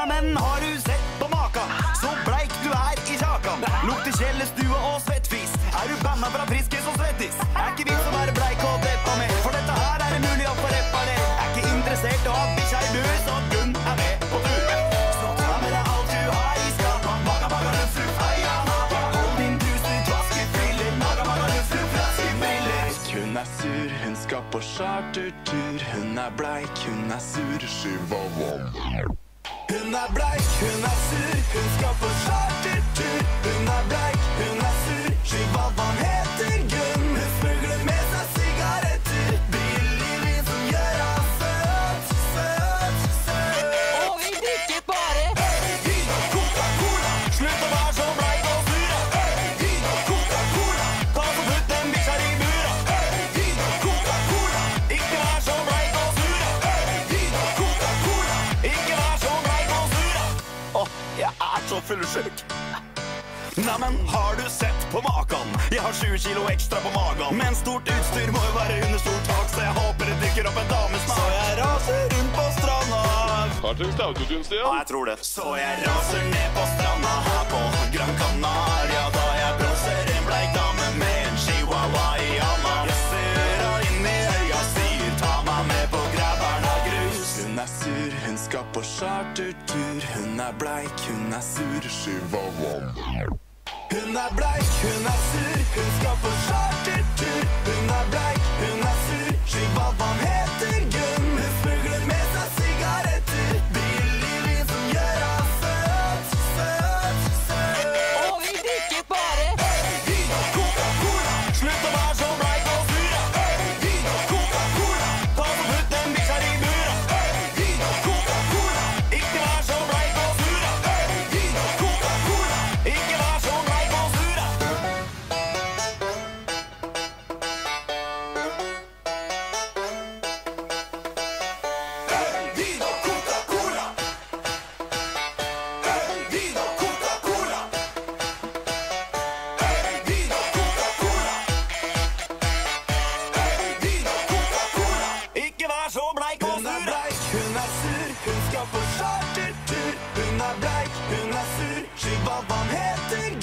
Neimen, har du sett på makan? Så bleik du er i kjakan. Lukter kjellestue og svettfis. Er du banna fra Friskis og Svettis? Er ikke vi som er bleik og deppa med? For dette her er det mulig å få reparert. Er ikke interessert å ha bikkja i bur, så Gunn er med på tur. Så ta med deg alt du har i skapet. Maga, maga, løfru, feia, maga. Hold din truser, vaskefiller. Maga, maga, løfru, flaskebriller. Hun er sur, hun skal på chartertur. Hun er bleik, hun er sur, chihuahuaen. Hun er bleik, hun er sur, hun skal på chartertur. Hun er bleik, hun er sur, chihuahuaen heter Gunn. Hun smugler med seg sigaretter, billig vin som gjør henne søt, søt, søt. Og vi drikker bare Vin og Coca-Cola, slutt å være så bleik og sur. Vin og Coca-Cola, ta så putt den bikkja i bura. Vin og Coca-Cola, ikke vær så bleik og sur. Vin og Coca-Cola, ikke vær så bleik og sur. Åh, jeg er så fyllesyk. Neimen, har du sett på makan? Jeg har 7 kilo ekstra på magen. Men stort utstyr må jo være under stort tak, så jeg håper det dykker opp en dames smak. Så jeg raser rundt på stranda. Her trengs det autotune, Stian. Ja, jeg tror det. Så jeg raser ned på stranda her på Gran Canaria, da jeg blåser en bleik dame med en chihuahua i handa. Jeg ser henne inn i øya, sier ta meg med på grabberen av grus. Hun er sur, hun skal på chartertur. Hun er bleik, hun er sur, chihuahuaen. Hun er bleik, hun er sur, hun skal på chartertur. Hun er bleik, hun er sur, chihuahuaen heter Gunn. Hun smugler med seg sigaretter, billig vin som gjør henne søt, søt, søt. Og vi drikker bare Vin og Coca-Cola, slutt å være så bleik og sur. Vin og Coca-Cola, ta så putt den bikkja i bura. Vin og Coca-Cola, ikke vær så bleik og sur. Vin og Coca-Cola, ikke vær så bleik og sur. Vin og Coca-Cola. Vin og Coca-Cola. Vin og Coca-Cola. Vin og Coca-Cola. Ikke vær så bleik og sur. Hun er bleik, hun er sur, hun skal på chartertur. Hun er bleik, hun er sur, chihuahuaen heter